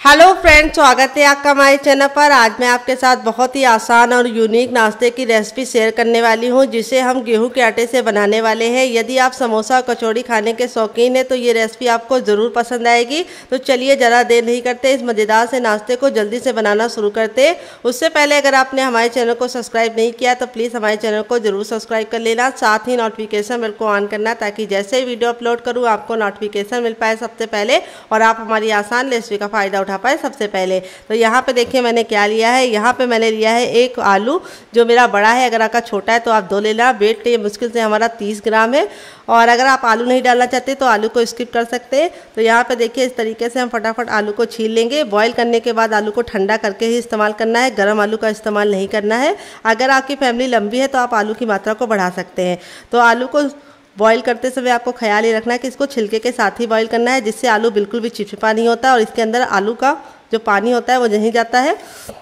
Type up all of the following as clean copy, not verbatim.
Hello friends, स्वागत है आपका हमारे चैनल पर। आज मैं आपके साथ बहुत ही आसान और यूनिक नाश्ते की रेसिपी शेयर करने वाली हूं, जिसे हम गेहूं के आटे से बनाने वाले हैं। यदि आप समोसा और कचौड़ी खाने के शौकीन हैं तो ये रेसिपी आपको ज़रूर पसंद आएगी। तो चलिए ज़रा देर नहीं करते, इस मज़ेदार से नाश्ते को जल्दी से बनाना शुरू करते हैं। उससे पहले अगर आपने हमारे चैनल को सब्सक्राइब नहीं किया तो प्लीज़ हमारे चैनल को ज़रूर सब्सक्राइब कर लेना। साथ ही नोटिफिकेशन बेल को ऑन करना, ताकि जैसे ही वीडियो अपलोड करूँ आपको नोटिफिकेशन मिल पाए सबसे पहले और आप हमारी आसान रेसिपी का फ़ायदा उठा पाए सबसे पहले। तो यहाँ पे देखिए मैंने क्या लिया है। यहाँ पे मैंने लिया है एक आलू, जो मेरा बड़ा है। अगर आपका छोटा है तो आप 2 ले लेना। वेट ये मुश्किल से हमारा 30 ग्राम है। और अगर आप आलू नहीं डालना चाहते तो आलू को स्किप कर सकते हैं। तो यहाँ पे देखिए इस तरीके से हम फटाफट आलू को छील लेंगे। बॉईल करने के बाद आलू को ठंडा करके ही इस्तेमाल करना है, गर्म आलू का इस्तेमाल नहीं करना है। अगर आपकी फैमिली लंबी है तो आप आलू की मात्रा को बढ़ा सकते हैं। तो आलू को बॉईल करते समय आपको ख्याल ये रखना है कि इसको छिलके के साथ ही बॉईल करना है, जिससे आलू बिल्कुल भी चिपचिपा नहीं होता और इसके अंदर आलू का जो पानी होता है वो नहीं जाता है।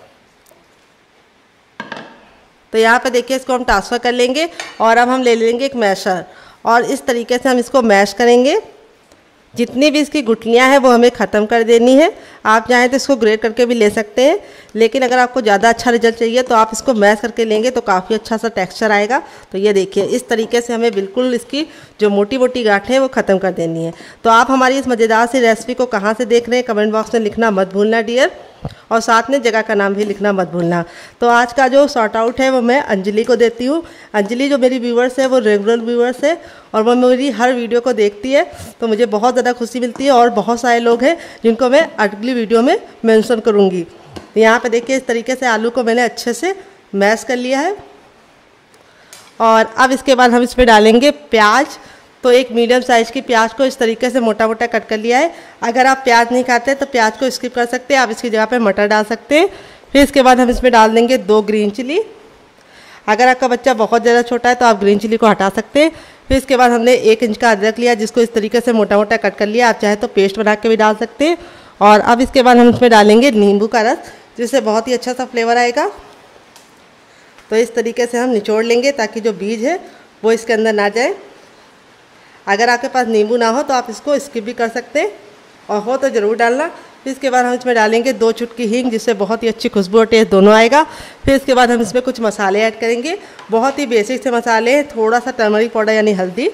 तो यहाँ पे देखिए इसको हम ट्रांसफ़र कर लेंगे और अब हम ले लेंगे एक मैशर और इस तरीके से हम इसको मैश करेंगे। जितनी भी इसकी गुठलियाँ हैं वो हमें ख़त्म कर देनी है। आप चाहें तो इसको ग्रेट करके भी ले सकते हैं, लेकिन अगर आपको ज़्यादा अच्छा रिजल्ट चाहिए तो आप इसको मैश करके लेंगे तो काफ़ी अच्छा सा टेक्सचर आएगा। तो ये देखिए इस तरीके से हमें बिल्कुल इसकी जो मोटी मोटी गांठें हैं वो ख़त्म कर देनी है। तो आप हमारी इस मज़ेदार सी रेसिपी को कहाँ से देख रहे हैं कमेंट बॉक्स में लिखना मत भूलना डियर, और साथ में जगह का नाम भी लिखना मत भूलना। तो आज का जो शॉर्ट आउट है वो मैं अंजलि को देती हूँ। अंजलि जो मेरी व्यूवर्स है वो रेगुलर व्यूवर्स है और वो मेरी हर वीडियो को देखती है, तो मुझे बहुत ज़्यादा खुशी मिलती है। और बहुत सारे लोग हैं जिनको मैं अगली वीडियो में मेंशन करूँगी। यहाँ पे देखिए इस तरीके से आलू को मैंने अच्छे से मैश कर लिया है। और अब इसके बाद हम इसमें डालेंगे प्याज। तो एक मीडियम साइज़ की प्याज को इस तरीके से मोटा मोटा कट कर लिया है। अगर आप प्याज नहीं खाते तो प्याज को स्किप कर सकते हैं, आप इसकी जगह पे मटर डाल सकते हैं। फिर इसके बाद हम इसमें डाल देंगे 2 ग्रीन चिली। अगर आपका बच्चा बहुत ज़्यादा छोटा है तो आप ग्रीन चिली को हटा सकते हैं। फिर इसके बाद हमने 1 इंच का अदरक लिया, जिसको इस तरीके से मोटा मोटा कट कर लिया। आप चाहे तो पेस्ट बना के भी डाल सकते हैं। और अब इसके बाद हम इसमें डालेंगे नींबू का रस, जिससे बहुत ही अच्छा सा फ्लेवर आएगा। तो इस तरीके से हम निचोड़ लेंगे ताकि जो बीज है वो इसके अंदर ना जाए। अगर आपके पास नींबू ना हो तो आप इसको स्किप भी कर सकते हैं, और हो तो ज़रूर डालना। फिर इसके बाद हम इसमें डालेंगे 2 चुटकी हींग, जिससे बहुत ही अच्छी खुशबू और टेस्ट दोनों आएगा। फिर इसके बाद हम इसमें कुछ मसाले ऐड करेंगे, बहुत ही बेसिक से मसाले हैं। थोड़ा सा टर्मरिक पाउडर यानी हल्दी।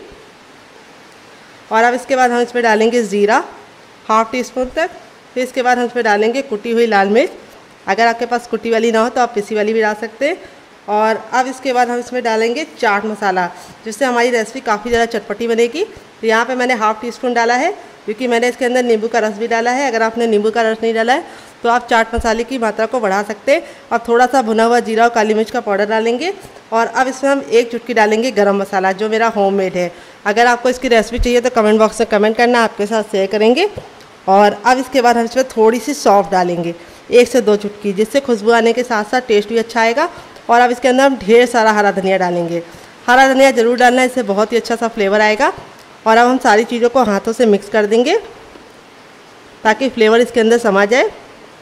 और अब इसके बाद हम इसमें डालेंगे ज़ीरा 1/2 टीस्पून तक। फिर इसके बाद हम इसमें डालेंगे कुटी हुई लाल मिर्च। अगर आपके पास कुटी वाली ना हो तो आप पिसी वाली भी डाल सकते हैं। और अब इसके बाद हम इसमें डालेंगे चाट मसाला, जिससे हमारी रेसिपी काफ़ी ज़्यादा चटपटी बनेगी। तो यहाँ पे मैंने 1/2 टीस्पून डाला है, क्योंकि मैंने इसके अंदर नींबू का रस भी डाला है। अगर आपने नींबू का रस नहीं डाला है तो आप चाट मसाले की मात्रा को बढ़ा सकते हैं। और थोड़ा सा भुना हुआ जीरा और काली मिर्च का पाउडर डालेंगे। और अब इसमें हम 1 चुटकी डालेंगे गरम मसाला, जो मेरा होममेड है। अगर आपको इसकी रेसिपी चाहिए तो कमेंट बॉक्स में कमेंट करना, आपके साथ शेयर करेंगे। और अब इसके बाद हम इसमें थोड़ी सी सौंफ डालेंगे, 1 से 2 चुटकी, जिससे खुशबू आने के साथ साथ टेस्ट भी अच्छा आएगा। और अब इसके अंदर हम ढेर सारा हरा धनिया डालेंगे। हरा धनिया ज़रूर डालना है, इससे बहुत ही अच्छा सा फ्लेवर आएगा। और अब हम सारी चीज़ों को हाथों से मिक्स कर देंगे ताकि फ्लेवर इसके अंदर समा जाए।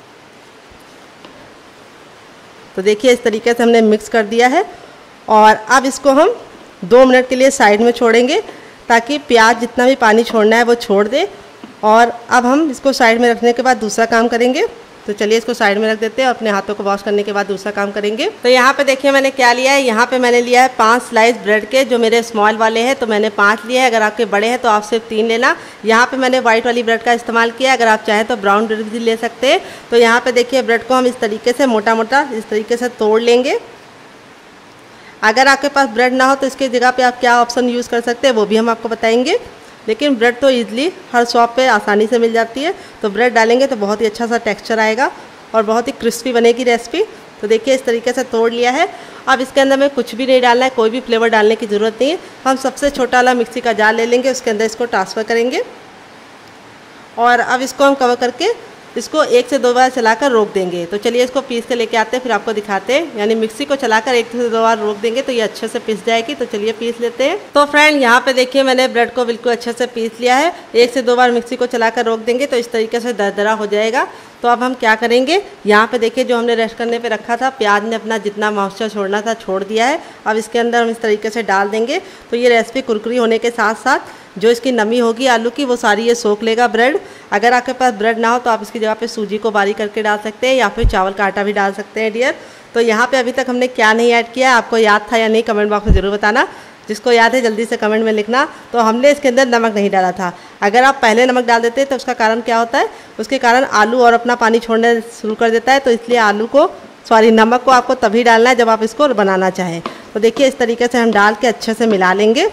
तो देखिए इस तरीके से हमने मिक्स कर दिया है। और अब इसको हम 2 मिनट के लिए साइड में छोड़ेंगे, ताकि प्याज जितना भी पानी छोड़ना है वो छोड़ दे। और अब हम इसको साइड में रखने के बाद दूसरा काम करेंगे। तो चलिए इसको साइड में रख देते हैं और अपने हाथों को वॉश करने के बाद दूसरा काम करेंगे। तो यहाँ पे देखिए मैंने क्या लिया है। यहाँ पे मैंने लिया है 5 स्लाइस ब्रेड के, जो मेरे स्मॉल वाले हैं तो मैंने 5 लिए हैं। अगर आपके बड़े हैं तो आप सिर्फ 3 लेना। यहाँ पे मैंने वाइट वाली ब्रेड का इस्तेमाल किया, अगर आप चाहें तो ब्राउन ब्रेड भी ले सकते हैं। तो यहाँ पे देखिए ब्रेड को हम इस तरीके से मोटा मोटा इस तरीके से तोड़ लेंगे। अगर आपके पास ब्रेड ना हो तो इसकी जगह पे आप क्या ऑप्शन यूज़ कर सकते हैं वो भी हम आपको बताएंगे, लेकिन ब्रेड तो ईजिली हर शॉप पे आसानी से मिल जाती है। तो ब्रेड डालेंगे तो बहुत ही अच्छा सा टेक्सचर आएगा और बहुत ही क्रिस्पी बनेगी रेसिपी। तो देखिए इस तरीके से तोड़ लिया है। अब इसके अंदर में कुछ भी नहीं डालना है, कोई भी फ्लेवर डालने की ज़रूरत नहीं है। हम सबसे छोटा वाला मिक्सी का जार ले लेंगे, उसके अंदर इसको ट्रांसफ़र करेंगे। और अब इसको हम कवर करके इसको 1 से 2 बार चलाकर रोक देंगे। तो चलिए इसको पीस के लेके आते हैं, फिर आपको दिखाते हैं। यानी मिक्सी को चलाकर 1 से 2 बार रोक देंगे तो ये अच्छे से पिस जाएगी। तो चलिए पीस लेते हैं। तो फ्रेंड यहाँ पे देखिए मैंने ब्रेड को बिल्कुल अच्छे से पीस लिया है। 1 से 2 बार मिक्सी को चलाकर रोक देंगे तो इस तरीके से दरदरा हो जाएगा। तो अब हम क्या करेंगे, यहाँ पे देखिए जो हमने रेस्ट करने पे रखा था, प्याज ने अपना जितना मॉइस्चर छोड़ना था छोड़ दिया है। अब इसके अंदर हम इस तरीके से डाल देंगे तो ये रेसिपी कुरकुरी होने के साथ साथ जो इसकी नमी होगी आलू की वो सारी ये सोख लेगा ब्रेड। अगर आपके पास ब्रेड ना हो तो आप इसकी जगह पे सूजी को बारीक करके डाल सकते हैं या फिर चावल का आटा भी डाल सकते हैं डियर। तो यहाँ पे अभी तक हमने क्या नहीं ऐड किया, आपको याद था या नहीं कमेंट बॉक्स में ज़रूर बताना। जिसको याद है जल्दी से कमेंट में लिखना। तो हमने इसके अंदर नमक नहीं डाला था। अगर आप पहले नमक डाल देते तो उसका कारण क्या होता है, उसके कारण आलू और अपना पानी छोड़ने शुरू कर देता है। तो इसलिए नमक को आपको तभी डालना है जब आप इसको बनाना चाहें। तो देखिए इस तरीके से हम डाल के अच्छे से मिला लेंगे।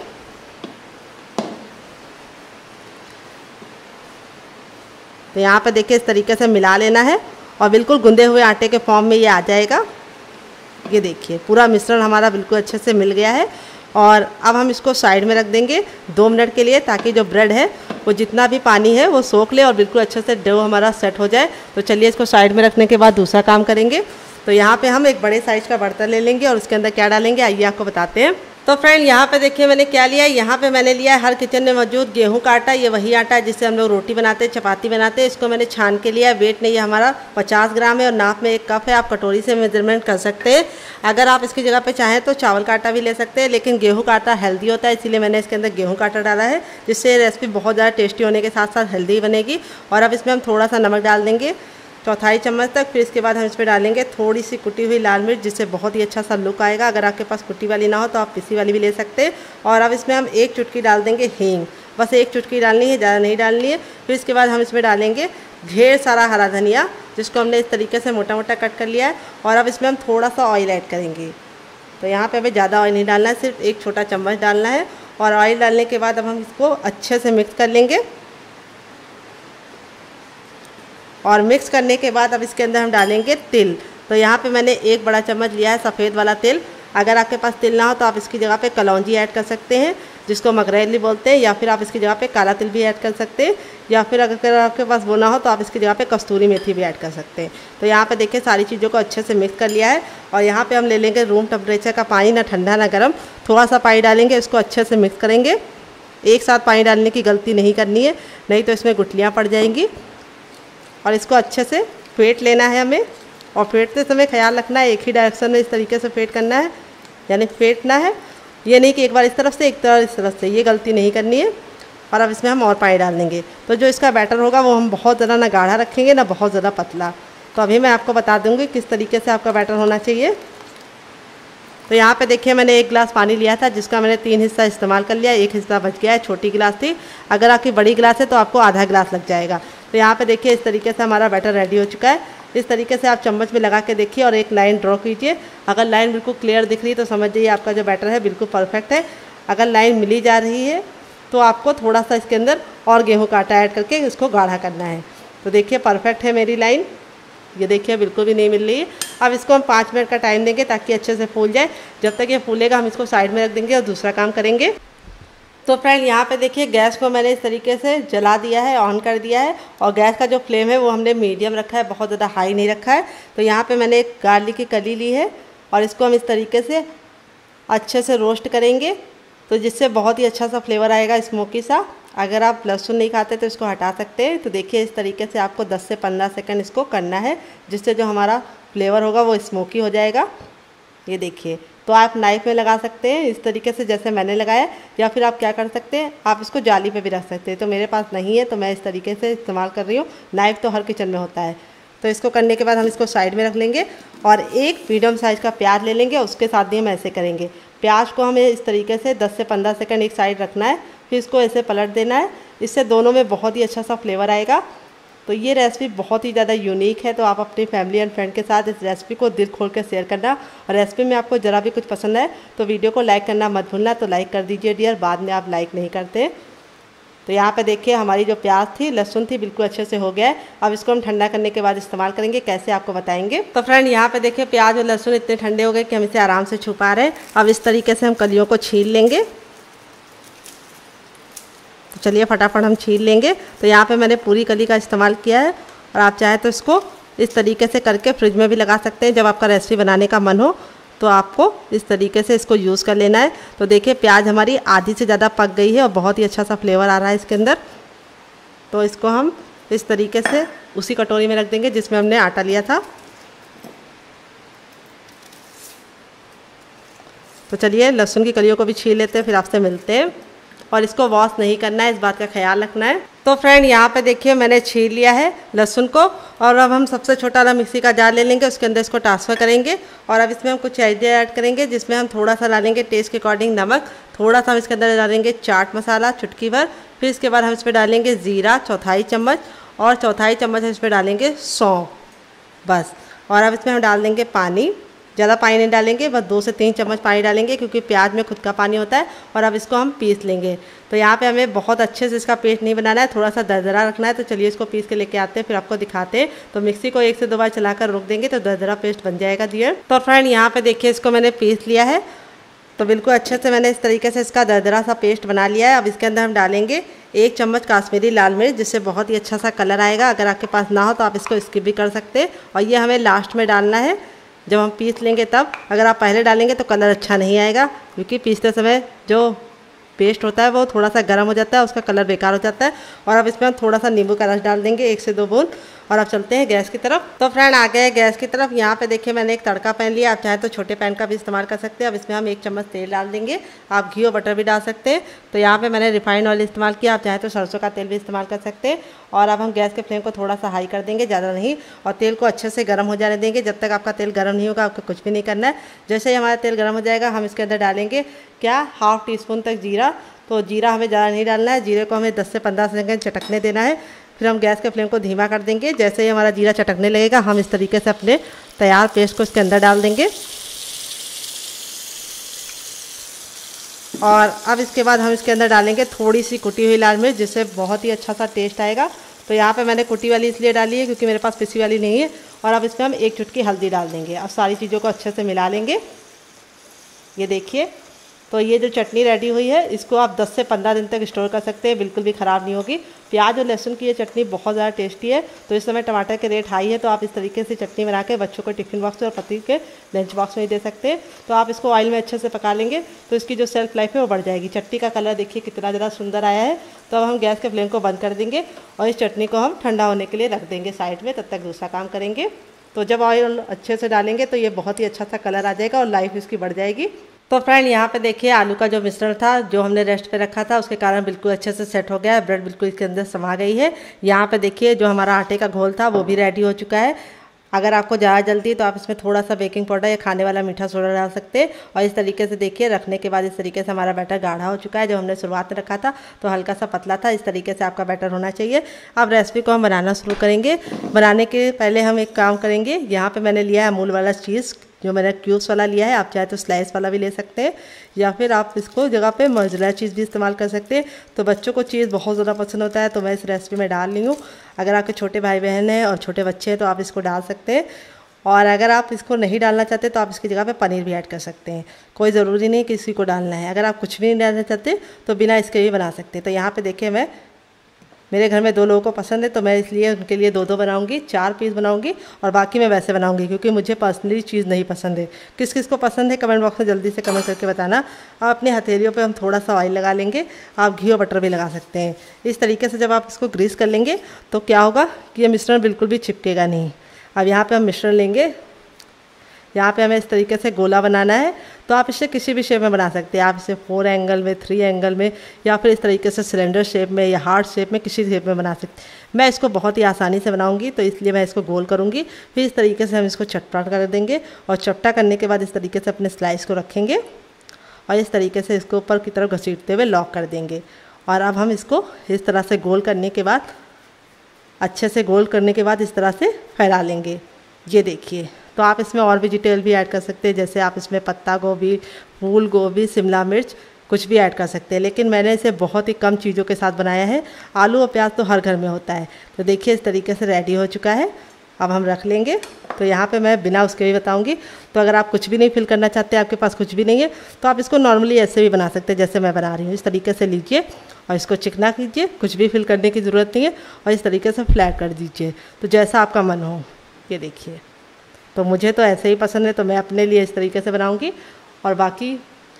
तो यहाँ पे देखिए इस तरीके से मिला लेना है और बिल्कुल गूंदे हुए आटे के फॉर्म में ये आ जाएगा। ये देखिए पूरा मिश्रण हमारा बिल्कुल अच्छे से मिल गया है। और अब हम इसको साइड में रख देंगे 2 मिनट के लिए, ताकि जो ब्रेड है वो जितना भी पानी है वो सोख ले और बिल्कुल अच्छे से डो हमारा सेट हो जाए। तो चलिए इसको साइड में रखने के बाद दूसरा काम करेंगे। तो यहाँ पे हम एक बड़े साइज़ का बर्तन ले लेंगे और उसके अंदर क्या डालेंगे आइए आपको बताते हैं। तो फ्रेंड यहाँ पे देखिए मैंने क्या लिया है, यहाँ पे मैंने लिया है हर किचन में मौजूद गेहूं का आटा। ये वही आटा है जिससे हम लोग रोटी बनाते हैं, चपाती बनाते हैं। इसको मैंने छान के लिया है। वेट नहीं है हमारा 50 ग्राम है और नाप में 1 कप है। आप कटोरी से मेजरमेंट कर सकते हैं। अगर आप इसकी जगह पे चाहें तो चावल का आटा भी ले सकते हैं, लेकिन गेहूँ का आटा हेल्दी होता है, इसीलिए मैंने इसके अंदर गेहूँ का आटा डाला है, जिससे रेसिपी बहुत ज़्यादा टेस्टी होने के साथ साथ हेल्दी बनेगी। और अब इसमें हम थोड़ा सा नमक डाल देंगे, 1/4 चम्मच तक। फिर इसके बाद हम इसमें डालेंगे थोड़ी सी कुटी हुई लाल मिर्च, जिससे बहुत ही अच्छा सा लुक आएगा। अगर आपके पास कुटी वाली ना हो तो आप पिसी वाली भी ले सकते हैं। और अब इसमें हम 1 चुटकी डाल देंगे हींग, बस 1 चुटकी डालनी है, ज़्यादा नहीं डालनी है। फिर इसके बाद हम इसमें डालेंगे ढेर सारा हरा धनिया, जिसको हमने इस तरीके से मोटा मोटा कट कर लिया है। और अब इसमें हम थोड़ा सा ऑयल ऐड करेंगे। तो यहाँ पे हमें ज़्यादा ऑयल नहीं डालना है, सिर्फ 1 छोटा चम्मच डालना है। और ऑयल डालने के बाद अब हम इसको अच्छे से मिक्स कर लेंगे। और मिक्स करने के बाद अब इसके अंदर हम डालेंगे तिल। तो यहाँ पे मैंने 1 बड़ा चम्मच लिया है सफ़ेद वाला तिल। अगर आपके पास तिल ना हो तो आप इसकी जगह पे कलौंजी ऐड कर सकते हैं, जिसको मगरेली बोलते हैं, या फिर आप इसकी जगह पे काला तिल भी ऐड कर सकते हैं, या फिर अगर आपके पास वो ना हो तो आप इसकी जगह पे कस्तूरी मेथी भी ऐड कर सकते हैं। तो यहाँ पे देखिए सारी चीज़ों को अच्छे से मिक्स कर लिया है। और यहाँ पे हम ले लेंगे रूम टेम्परेचर का पानी, ना ठंडा ना गर्म, थोड़ा सा पानी डालेंगे, इसको अच्छे से मिक्स करेंगे। एक साथ पानी डालने की गलती नहीं करनी है, नहीं तो इसमें गुठलियाँ पड़ जाएंगी। और इसको अच्छे से फेंट लेना है हमें। और फेंटते समय ख्याल रखना है एक ही डायरेक्शन में इस तरीके से फेंट करना है, यानी फेंटना है, ये नहीं कि एक बार इस तरफ से एक बार इस तरफ से, ये गलती नहीं करनी है। और अब इसमें हम और पानी डाल देंगे। तो जो इसका बैटर होगा वो हम बहुत ज़्यादा ना गाढ़ा रखेंगे ना बहुत ज़्यादा पतला। तो अभी मैं आपको बता दूँगी किस तरीके से आपका बैटर होना चाहिए। तो यहाँ पे देखिए मैंने 1 गिलास पानी लिया था, जिसका मैंने 3 हिस्सा इस्तेमाल कर लिया, 1 हिस्सा बच गया है, छोटी गिलास थी। अगर आपकी बड़ी गिलास है तो आपको आधा गिलास लग जाएगा। तो यहाँ पे देखिए इस तरीके से हमारा बैटर रेडी हो चुका है। इस तरीके से आप चम्मच में लगा के देखिए और एक लाइन ड्रॉ कीजिए। अगर लाइन बिल्कुल क्लियर दिख रही है तो समझ जाइए आपका जो बैटर है बिल्कुल परफेक्ट है। अगर लाइन मिली जा रही है तो आपको थोड़ा सा इसके अंदर और गेहूँ का आटा ऐड करके इसको गाढ़ा करना है। तो देखिए परफेक्ट है मेरी लाइन, ये देखिए बिल्कुल भी नहीं मिल रही है। अब इसको हम 5 मिनट का टाइम देंगे ताकि अच्छे से फूल जाए। जब तक ये फूलेगा हम इसको साइड में रख देंगे और दूसरा काम करेंगे। तो फ्रेंड यहाँ पे देखिए गैस को मैंने इस तरीके से जला दिया है, ऑन कर दिया है। और गैस का जो फ्लेम है वो हमने मीडियम रखा है, बहुत ज़्यादा हाई नहीं रखा है। तो यहाँ पे मैंने एक गार्लिक की कली ली है और इसको हम इस तरीके से अच्छे से रोस्ट करेंगे, तो जिससे बहुत ही अच्छा सा फ्लेवर आएगा, स्मोकी सा। अगर आप लहसुन नहीं खाते तो इसको हटा सकते हैं। तो देखिए इस तरीके से आपको 10 से 15 सेकंड इसको करना है, जिससे जो हमारा फ्लेवर होगा वो स्मोकी हो जाएगा। ये देखिए, तो आप नाइफ़ में लगा सकते हैं इस तरीके से जैसे मैंने लगाया, या फिर आप क्या कर सकते हैं, आप इसको जाली पे भी रख सकते हैं। तो मेरे पास नहीं है तो मैं इस तरीके से इस्तेमाल कर रही हूँ। नाइफ़ तो हर किचन में होता है। तो इसको करने के बाद हम इसको साइड में रख लेंगे और एक मीडियम साइज़ का प्याज ले लेंगे, उसके साथ भी हम ऐसे करेंगे। प्याज को हमें इस तरीके से 10 से 15 सेकंड एक साइड रखना है, फिर इसको ऐसे पलट देना है। इससे दोनों में बहुत ही अच्छा सा फ्लेवर आएगा। तो ये रेसिपी बहुत ही ज़्यादा यूनिक है। तो आप अपनी फैमिली एंड फ्रेंड के साथ इस रेसिपी को दिल खोल कर शेयर करना। और रेसिपी में आपको ज़रा भी कुछ पसंद है तो वीडियो को लाइक करना मत भूलना। तो लाइक कर दीजिए डियर, बाद में आप लाइक नहीं करते। तो यहाँ पे देखिए हमारी जो प्याज थी, लहसुन थी, बिल्कुल अच्छे से हो गया है। अब इसको हम ठंडा करने के बाद इस्तेमाल करेंगे, कैसे आपको बताएंगे। तो फ्रेंड यहाँ पे देखिए प्याज और लहसुन इतने ठंडे हो गए कि हम इसे आराम से छुपा रहे हैं। अब इस तरीके से हम कलियों को छील लेंगे। तो चलिए फटाफट हम छील लेंगे। तो यहाँ पे मैंने पूरी कली का इस्तेमाल किया है और आप चाहें तो इसको इस तरीके से करके फ्रिज में भी लगा सकते हैं। जब आपका रेसिपी बनाने का मन हो तो आपको इस तरीके से इसको यूज़ कर लेना है। तो देखिए प्याज हमारी आधी से ज़्यादा पक गई है और बहुत ही अच्छा सा फ्लेवर आ रहा है इसके अंदर। तो इसको हम इस तरीके से उसी कटोरी में रख देंगे जिसमें हमने आटा लिया था। तो चलिए लहसुन की कलियों को भी छील लेते हैं, फिर आपसे मिलते हैं। और इसको वॉश नहीं करना है, इस बात का ख्याल रखना है। तो फ्रेंड यहाँ पे देखिए मैंने छील लिया है लहसुन को, और अब हम सबसे छोटा वाला मिक्सी का जार ले लेंगे, उसके अंदर इसको ट्रांसफ़र करेंगे। और अब इसमें हम कुछ चीज़ें ऐड करेंगे, जिसमें हम थोड़ा सा डालेंगे टेस्ट के अकॉर्डिंग नमक, थोड़ा सा हम इसके अंदर डालेंगे चाट मसाला चुटकी भर, फिर इसके बाद हम इसमें डालेंगे ज़ीरा चौथाई चम्मच, और चौथाई चम्मच हम इसमें डालेंगे सौंफ बस। और अब इसमें हम डाल देंगे पानी, ज़्यादा पानी नहीं डालेंगे, बस 2 से 3 चम्मच पानी डालेंगे, क्योंकि प्याज में खुद का पानी होता है। और अब इसको हम पीस लेंगे। तो यहाँ पे हमें बहुत अच्छे से इसका पेस्ट नहीं बनाना है, थोड़ा सा दरदरा रखना है। तो चलिए इसको पीस के लेके आते हैं, फिर आपको दिखाते हैं। तो मिक्सी को 1 से 2 बार चलाकर रोक देंगे तो दरदरा पेस्ट बन जाएगा डियर। तो फ्रेंड यहाँ पे देखिए इसको मैंने पीस लिया है, तो बिल्कुल अच्छे से मैंने इस तरीके से इसका दरदरा सा पेस्ट बना लिया है। अब इसके अंदर हम डालेंगे 1 चम्मच काश्मीरी लाल मिर्च, जिससे बहुत ही अच्छा सा कलर आएगा। अगर आपके पास ना हो तो आप इसको स्किप भी कर सकते हैं। और ये हमें लास्ट में डालना है, जब हम पीस लेंगे तब। अगर आप पहले डालेंगे तो कलर अच्छा नहीं आएगा, क्योंकि पीसते समय जो पेस्ट होता है वो थोड़ा सा गर्म हो जाता है, उसका कलर बेकार हो जाता है। और अब इसमें हम थोड़ा सा नींबू का रस डाल देंगे 1 से 2 बूंद। और अब चलते हैं गैस की तरफ। तो फ्रेंड आ गए गैस की तरफ। यहाँ पे देखिए मैंने एक तड़का पैन लिया, आप चाहे तो छोटे पैन का भी इस्तेमाल कर सकते हैं। अब इसमें हम 1 चम्मच तेल डाल देंगे, आप घी और बटर भी डाल सकते हैं। तो यहाँ पे मैंने रिफाइंड ऑयल इस्तेमाल किया, आप चाहे तो सरसों का तेल भी इस्तेमाल कर सकते हैं। और अब हम गैस के फ्लेम को थोड़ा सा हाई कर देंगे, ज़्यादा नहीं, और तेल को अच्छे से गर्म हो जाने देंगे। जब तक आपका तेल गर्म नहीं होगा आपको कुछ भी नहीं करना है। जैसे ही हमारा तेल गर्म हो जाएगा हम इसके अंदर डालेंगे क्या 1/2 टीस्पून तक जीरा। तो जीरा हमें ज़्यादा नहीं डालना है, जीरे को हमें 10 से 15 सेकंड चटकने देना है। फिर हम गैस के फ्लेम को धीमा कर देंगे। जैसे ही हमारा जीरा चटकने लगेगा हम इस तरीके से अपने तैयार पेस्ट को इसके अंदर डाल देंगे। और अब इसके बाद हम इसके अंदर डालेंगे थोड़ी सी कुटी हुई लाल मिर्च, जिससे बहुत ही अच्छा सा टेस्ट आएगा। तो यहाँ पे मैंने कुटी वाली इसलिए डाली है क्योंकि मेरे पास पिसी वाली नहीं है। और अब इसमें हम 1 चुटकी हल्दी डाल देंगे। अब सारी चीज़ों को अच्छे से मिला लेंगे। ये देखिए, तो ये जो चटनी रेडी हुई है इसको आप 10 से 15 दिन तक स्टोर कर सकते हैं, बिल्कुल भी ख़राब नहीं होगी। प्याज और लहसुन की ये चटनी बहुत ज़्यादा टेस्टी है। तो इस समय टमाटर के रेट हाई है, तो आप इस तरीके से चटनी बना के बच्चों को टिफ़िन बॉक्स और पति के लंच बॉक्स में दे सकते हैं। तो आप इसको ऑयल में अच्छे से पका लेंगे तो इसकी जो सेल्फ लाइफ है वो बढ़ जाएगी। चटनी का कलर देखिए कितना ज़्यादा सुंदर आया है। तो अब हम गैस के फ्लेम को बंद कर देंगे और इस चटनी को हम ठंडा होने के लिए रख देंगे साइड में, तब तक दूसरा काम करेंगे। तो जब ऑयल अच्छे से डालेंगे तो ये बहुत ही अच्छा सा कलर आ जाएगा और लाइफ इसकी बढ़ जाएगी। तो फ्रेंड यहाँ पे देखिए आलू का जो मिश्रण था जो हमने रेस्ट पे रखा था उसके कारण बिल्कुल अच्छे से सेट हो गया है। ब्रेड बिल्कुल इसके अंदर समा गई है। यहाँ पे देखिए जो हमारा आटे का घोल था वो भी रेडी हो चुका है। अगर आपको ज़्यादा जल्दी तो आप इसमें थोड़ा सा बेकिंग पाउडर या खाने वाला मीठा सोडा डाल सकते हैं। और इस तरीके से देखिए रखने के बाद इस तरीके से हमारा बैटर गाढ़ा हो चुका है। जब हमने शुरुआत में रखा था तो हल्का सा पतला था, इस तरीके से आपका बैटर होना चाहिए। अब रेसिपी को हम बनाना शुरू करेंगे। बनाने के पहले हम एक काम करेंगे, यहाँ पर मैंने लिया है अमूल वाला चीज़, जो मैंने क्यूब्स वाला लिया है। आप चाहे तो स्लाइस वाला भी ले सकते हैं, या फिर आप इसको जगह पे मोज़रेला चीज़ भी इस्तेमाल कर सकते हैं। तो बच्चों को चीज़ बहुत ज़्यादा पसंद होता है, तो मैं इस रेसिपी में डाल रही हूँ। अगर आपके छोटे भाई बहन हैं और छोटे बच्चे हैं तो आप इसको डाल सकते हैं। और अगर आप इसको नहीं डालना चाहते तो आप इसकी जगह पे पनीर भी ऐड कर सकते हैं। कोई ज़रूरी नहीं कि इसी को डालना है। अगर आप कुछ भी नहीं डालना चाहते तो बिना इसके भी बना सकते हैं। तो यहाँ पे देखिए मैं, मेरे घर में 2 लोगों को पसंद है तो मैं इसलिए उनके लिए 2-2 बनाऊंगी, 4 पीस बनाऊंगी। और बाकी मैं वैसे बनाऊंगी क्योंकि मुझे पर्सनली चीज़ नहीं पसंद है। किस किस को पसंद है कमेंट बॉक्स में जल्दी से कमेंट करके बताना। और अपनी हथेलियों पे हम थोड़ा सा ऑयल लगा लेंगे, आप घी और बटर भी लगा सकते हैं। इस तरीके से जब आप इसको ग्रीस कर लेंगे तो क्या होगा कि ये मिश्रण बिल्कुल भी चिपकेगा नहीं। अब यहाँ पर हम मिश्रण लेंगे, यहाँ पे हमें इस तरीके से गोला बनाना है। तो आप इसे किसी भी शेप में बना सकते हैं। आप इसे 4 एंगल में, 3 एंगल में, या फिर इस तरीके से सिलेंडर शेप में या हार्ट शेप में, किसी शेप में बना सकते हैं। मैं इसको बहुत ही आसानी से बनाऊंगी तो इसलिए मैं इसको गोल करूंगी। फिर इस तरीके से हम इसको चपटा कर देंगे और चपटा करने के बाद इस तरीके से अपने स्लाइस को रखेंगे और इस तरीके से इसको ऊपर की तरफ घसीटते हुए लॉक कर देंगे। और अब हम इसको इस तरह से गोल करने के बाद, अच्छे से गोल करने के बाद इस तरह से फैला लेंगे। ये देखिए, तो आप इसमें और वेजिटेबल भी ऐड कर सकते हैं, जैसे आप इसमें पत्ता गोभी, फूल गोभी, शिमला मिर्च कुछ भी ऐड कर सकते हैं। लेकिन मैंने इसे बहुत ही कम चीज़ों के साथ बनाया है। आलू और प्याज तो हर घर में होता है। तो देखिए इस तरीके से रेडी हो चुका है। अब हम रख लेंगे। तो यहाँ पे मैं बिना उसके भी बताऊँगी। तो अगर आप कुछ भी नहीं फिल करना चाहते, आपके पास कुछ भी नहीं है, तो आप इसको नॉर्मली ऐसे भी बना सकते हैं जैसे मैं बना रही हूँ। इस तरीके से लीजिए और इसको चिकना कीजिए, कुछ भी फिल करने की ज़रूरत नहीं है। और इस तरीके से फ्लैट कर दीजिए, तो जैसा आपका मन हो। ये देखिए, तो मुझे तो ऐसे ही पसंद है तो मैं अपने लिए इस तरीके से बनाऊंगी। और बाकी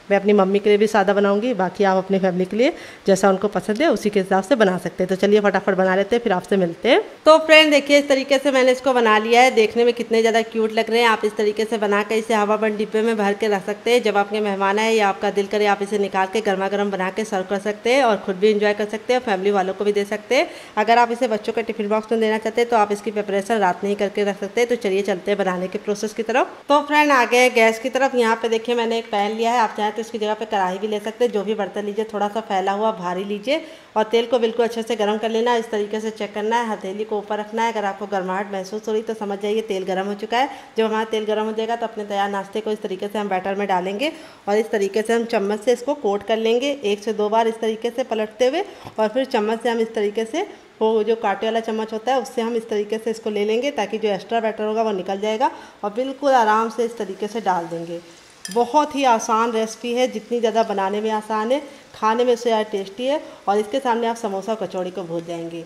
मैं अपनी मम्मी के लिए भी सादा बनाऊंगी, बाकी आप अपनी फैमिली के लिए जैसा उनको पसंद है उसी के हिसाब से बना सकते हैं। तो चलिए फटाफट बना लेते हैं, फिर आपसे मिलते हैं। तो फ्रेंड देखिए इस तरीके से मैंने इसको बना लिया है। देखने में कितने ज़्यादा क्यूट लग रहे हैं। आप इस तरीके से बना कर इसे हवा बंद डिब्बे में भर के रख सकते हैं। जब आपके मेहमान आए या आपका दिल करे आप इसे निकाल के गर्मा गर्म बना के सर्व कर सकते हैं और खुद भी इंजॉय कर सकते हैं, फैमिली वालों को भी दे सकते हैं। अगर आप इसे बच्चों के टिफिन बॉक्स में देना चाहते हैं तो आप इसकी प्रिपरेशन रात में ही करके रख सकते हैं। तो चलिए चलते हैं बनाने के प्रोसेस की तरफ। तो फ्रेंड आ गए गैस की तरफ। यहाँ पे देखिए मैंने एक पैन लिया है, आप चाहें तो इसकी जगह पे कढ़ाई भी ले सकते हैं। जो भी बर्तन लीजिए थोड़ा सा फैला हुआ भारी लीजिए और तेल को बिल्कुल अच्छे से गर्म कर लेना है। इस तरीके से चेक करना है, हथेली को ऊपर रखना है। अगर आपको गर्माहट महसूस हो रही तो समझ जाइए तेल गर्म हो चुका है। जब हमारा तेल गर्म हो जाएगा तो अपने तैयार नाश्ते को इस तरीके से हम बैटर में डालेंगे और इस तरीके से हम चम्मच से इसको कोट कर लेंगे 1 से 2 बार इस तरीके से पलटते हुए। और फिर चम्मच से हम इस तरीके से वो जो कांटे वाला चम्मच होता है उससे हम इस तरीके से इसको ले लेंगे ताकि जो एक्स्ट्रा बैटर होगा वो निकल जाएगा और बिल्कुल आराम से इस तरीके से डाल देंगे। बहुत ही आसान रेसिपी है, जितनी ज़्यादा बनाने में आसान है खाने में उससे ज़्यादा टेस्टी है। और इसके सामने आप समोसा कचौड़ी को भूल जाएंगे।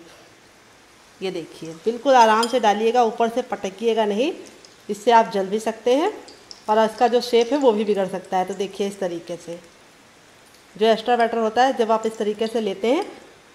ये देखिए बिल्कुल आराम से डालिएगा, ऊपर से पटकिएगा नहीं, इससे आप जल भी सकते हैं और इसका जो शेप है वो भी बिगड़ सकता है। तो देखिए इस तरीके से जो एक्स्ट्रा बैटर होता है जब आप इस तरीके से लेते हैं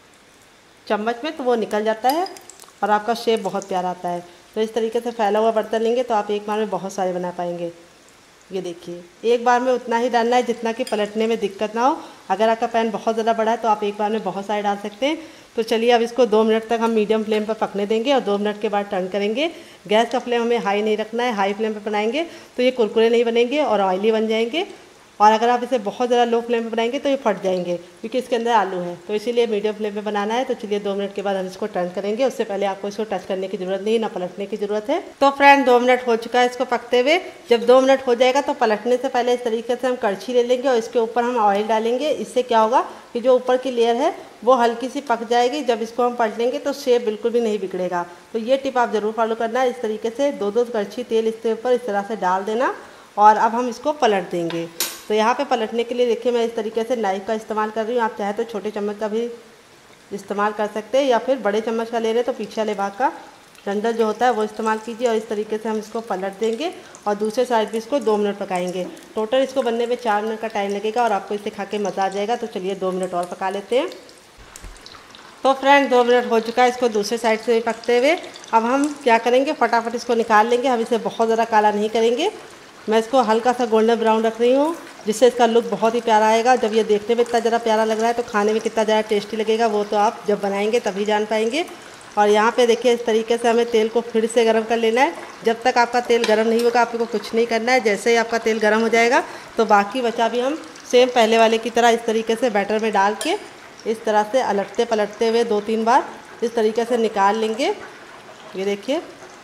चम्मच में तो वो निकल जाता है और आपका शेप बहुत प्यारा आता है। तो इस तरीके से फैला हुआ बर्तन लेंगे तो आप एक बार में बहुत सारे बना पाएंगे। ये देखिए एक बार में उतना ही डालना है जितना कि पलटने में दिक्कत ना हो। अगर आपका पैन बहुत ज़्यादा बड़ा है तो आप एक बार में बहुत सारे डाल सकते हैं। तो चलिए अब इसको 2 मिनट तक हम मीडियम फ्लेम पर पकने देंगे और 2 मिनट के बाद टर्न करेंगे। गैस का फ्लेम हमें हाई नहीं रखना है, हाई फ्लेम पर बनाएंगे तो ये कुरकुरे नहीं बनेंगे और ऑयली बन जाएंगे। और अगर आप इसे बहुत ज़्यादा लो फ्लेम पे बनाएंगे तो ये फट जाएंगे क्योंकि इसके अंदर आलू है। तो इसीलिए मीडियम फ्लेम पे बनाना है। तो चलिए 2 मिनट के बाद हम इसको टर्न करेंगे। उससे पहले आपको इसको टच करने की ज़रूरत नहीं, ना पलटने की ज़रूरत है। तो फ्रेंड 2 मिनट हो चुका है इसको पकते हुए। जब 2 मिनट हो जाएगा तो पलटने से पहले इस तरीके से हम कड़छी ले लेंगे और इसके ऊपर हम ऑयल डालेंगे। इससे क्या होगा कि जो ऊपर की लेयर है वो हल्की सी पक जाएगी। जब इसको हम पलटेंगे तो शेप बिल्कुल भी नहीं बिगड़ेगा। तो ये टिप आप ज़रूर फॉलो करना है। इस तरीके से 2-2 कड़छी तेल इसके ऊपर इस तरह से डाल देना और अब हम इसको पलट देंगे। तो यहाँ पे पलटने के लिए देखिए मैं इस तरीके से नाइफ़ का इस्तेमाल कर रही हूँ। आप चाहे तो छोटे चम्मच का भी इस्तेमाल कर सकते हैं या फिर बड़े चम्मच का ले रहे तो पीछे वाले भाग का डंडल जो होता है वो इस्तेमाल कीजिए। और इस तरीके से हम इसको पलट देंगे और दूसरे साइड भी इसको 2 मिनट पकाएंगे। टोटल इसको बनने में 4 मिनट का टाइम लगेगा और आपको इसे खा के मज़ा आ जाएगा। तो चलिए 2 मिनट और पका लेते हैं। तो फ्रेंड 2 मिनट हो चुका है इसको दूसरे साइड से पकते हुए। अब हम क्या करेंगे फटाफट इसको निकाल लेंगे। हम इसे बहुत ज़्यादा काला नहीं करेंगे। मैं इसको हल्का सा गोल्डन ब्राउन रख रही हूँ जिससे इसका लुक बहुत ही प्यारा आएगा। जब ये देखने में इतना ज़्यादा प्यारा लग रहा है तो खाने में कितना ज़्यादा टेस्टी लगेगा वो तो आप जब बनाएंगे तभी जान पाएंगे। और यहाँ पे देखिए इस तरीके से हमें तेल को फिर से गर्म कर लेना है। जब तक आपका तेल गर्म नहीं होगा आपको कुछ नहीं करना है। जैसे ही आपका तेल गर्म हो जाएगा तो बाकी बचा भी हम सेम पहले वाले की तरह इस तरीके से बैटर में डाल के इस तरह से अलटते पलटते हुए 2-3 बार इस तरीके से निकाल लेंगे। ये देखिए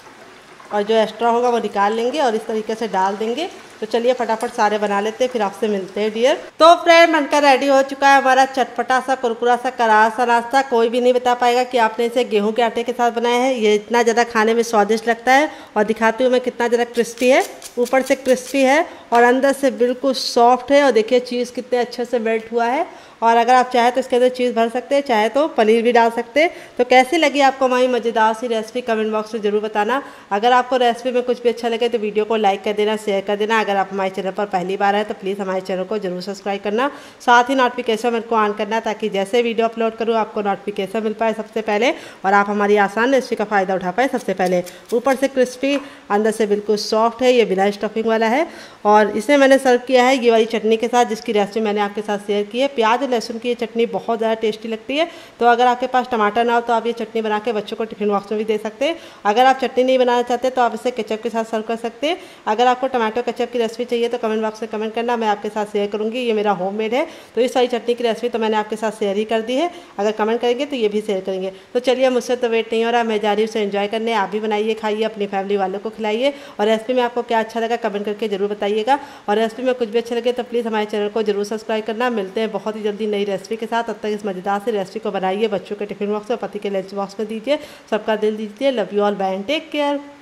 और जो एक्स्ट्रा होगा वो निकाल लेंगे और इस तरीके से डाल देंगे। तो चलिए फटाफट सारे बना लेते हैं, फिर आपसे मिलते हैं डियर। तो फ्रेंड बनकर रेडी हो चुका है हमारा चटपटा सा कुरकुरा सा करारा सा नाश्ता। कोई भी नहीं बता पाएगा कि आपने इसे गेहूं के आटे के साथ बनाया है। ये इतना ज़्यादा खाने में स्वादिष्ट लगता है और दिखाती हूँ मैं कितना ज़्यादा क्रिस्पी है। ऊपर से क्रिस्पी है और अंदर से बिल्कुल सॉफ्ट है। और देखिए चीज़ कितने अच्छे से मेल्ट हुआ है। और अगर आप चाहे तो इसके अंदर चीज़ भर सकते हैं, चाहे तो पनीर भी डाल सकते हैं। तो कैसी लगी आपको हमारी मज़ेदार सी रेसिपी कमेंट बॉक्स में ज़रूर बताना। अगर आपको रेसिपी में कुछ भी अच्छा लगे तो वीडियो को लाइक कर देना, शेयर कर देना। अगर आप हमारे चैनल पर पहली बार आए तो प्लीज़ हमारे चैनल को जरूर सब्सक्राइब करना। साथ ही नोटिफिकेशन को ऑन करना ताकि जैसे वीडियो अपलोड करूँ आपको नोटिफिकेशन मिल पाए सबसे पहले और आप हमारी आसान रेसिपी का फ़ायदा उठा पाए सबसे पहले। ऊपर से क्रिस्पी, अंदर से बिल्कुल सॉफ्ट है। ये बिना स्टफिंग वाला है और इसे मैंने सर्व किया है ये वाली चटनी के साथ जिसकी रेसिपी मैंने आपके साथ शेयर की है। प्याज और लहसुन की ये चटनी बहुत ज़्यादा टेस्टी लगती है। तो अगर आपके पास टमाटर ना हो तो आप ये चटनी बना के बच्चों को टिफिन बॉक्स में भी दे सकते हैं। अगर आप चटनी नहीं बनाना चाहते तो आप इसे केचप के साथ सर्व कर सकते हैं। अगर आपको टमाटो केचप की रेसिपी चाहिए तो कमेंट बॉक्स में कमेंट करना, मैं आपके साथ शेयर करूँगी। ये मेरा होममेड है तो इस सारी चटनी की रेसिपी तो मैंने आपके साथ शेयर ही कर दी है। अगर कमेंट करेंगे तो ये भी शेयर करेंगे। तो चलिए मुझसे तो वेट नहीं हो रहा, मैं जा रही हूँ उसे एंजॉय करने। आप भी बनाइए, खाइए, अपनी फैमिली वालों को खिलाइए। और रेसिपी में आपको क्या अच्छा लगा कमेंट करके जरूर बताइएगा। और रेसिपी में कुछ भी अच्छा लगे तो प्लीज़ हमारे चैनल को जरूर सब्सक्राइब करना। मिलते हैं बहुत ही जल्दी नई रेसिपी के साथ। तब तक इस मजेदार से रेसिपी को बनाइए, बच्चों के टिफिन बॉक्स और पति के लंच बॉक्स में दीजिए। सबका दिल दीजिए। Love you all, bye and take care.